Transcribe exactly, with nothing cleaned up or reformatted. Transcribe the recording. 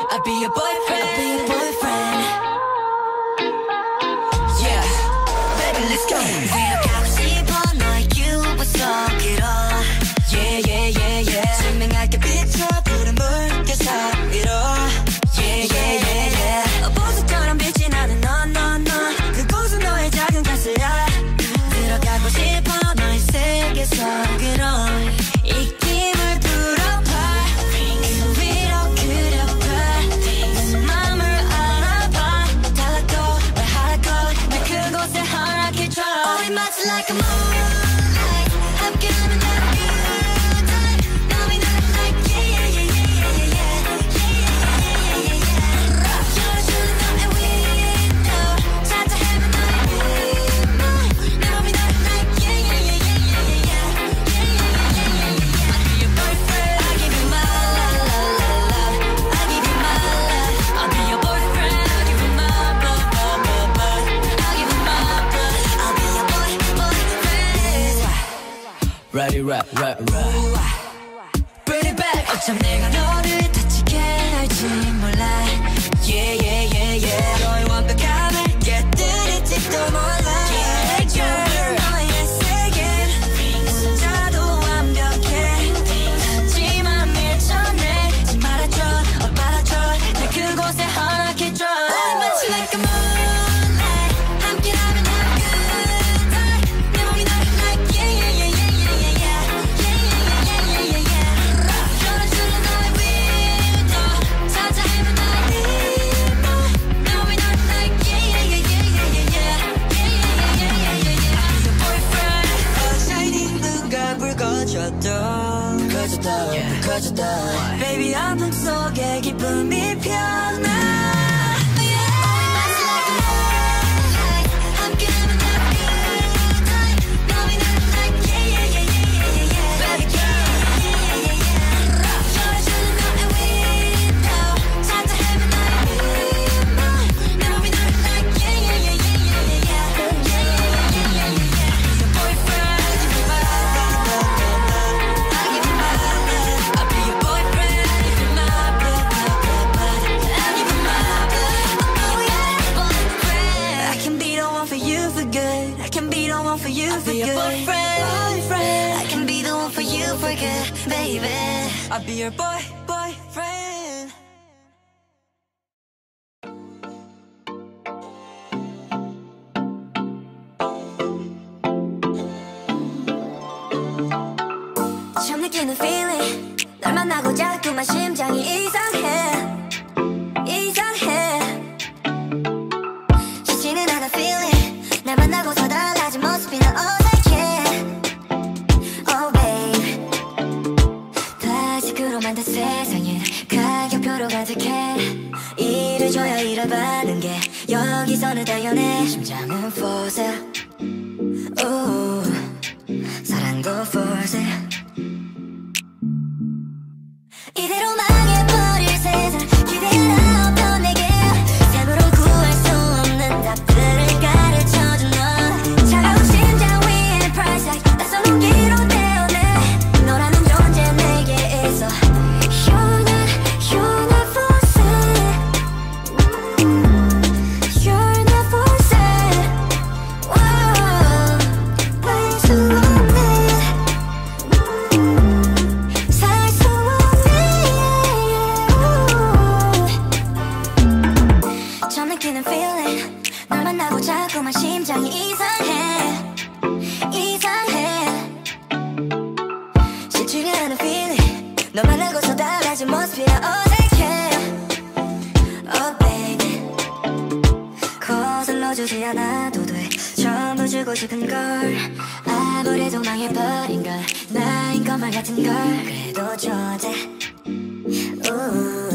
I'll be your boyfriend. I'll be your boyfriend. Yeah, baby, let's go. 생각하고 싶어 너의 유부서 길어. Yeah, yeah, yeah, yeah. 설명할게 비춰 푸른 물결 위로. Yeah, yeah, yeah, yeah. 보석처럼 빛이 나는 너, 너, 너. 그곳은 너의 작은 가스야. 들어가고 싶어 너의 세계 속으로. 이 힘을 불어봐. 그 위로 그려봐. 내 맘을 알아봐. 달라고 말하라고 날 그곳에 허락해줘. 우리 마치 like a moonlight. 함께하면 다 Ready, rap, rap, rap. Bring it back. 어쩜 내가 너를 다치게 할지 몰라. Yeah, yeah, yeah, yeah. 너의 완벽함을 깨뜨릴지도 몰라. Yeah, girl. 너의 세계는 혼자도 완벽해. 하지만 밀쳐내지 말아줘. 어, 받아줘. 날 그곳에 허락해줘. 우리 마치 like a moonlight. 함께라면 난 good. 내 몸이 너를 like yeah, yeah, yeah, yeah. 커졌다, yeah. 커졌다. Baby, 아픔 속에 기쁨이 피어나. For you for good, boyfriend, boyfriend. I can be the one for you for good, baby. I'll be your boy, boyfriend. 처음 느끼는 feeling. 널 만나고 자꾸만 심장이 이상해, 이상해. 쉽지는 않아 feeling. 날 만나고서 달라진 모습이 난 어색해. Oh babe, 플라스틱으로 만든 세상에 가격표로 가득해. 일을 줘야 일을 받는 게 여기서는 당연해. 심장은 for sale. Ooh, 사랑도 for sale. 이대로 망해버릴 세상 기대가 없던 내게 삶으로 구할 수 없는 답들을 가르쳐준 너. 차가운 심장 위에 price tag 낯선 온기로 태어내. 너라는 존재 내게 있어. You're not, you're not for sale. You're not for sale. Whoa, 알 수 없네. 살 수 처음 느끼는 feeling. 널 만나고 자꾸만 심장이 이상해, 이상해. 쉽지가 않은 feeling. 너 만나고서 달라진 모습이라 어색해. Oh baby, 거슬러주지 않아도 돼. 전부 주고 싶은 걸. 아무래도 망해버린 걸. 나인 것만 같은 걸. 그래도 좋대. Ooh.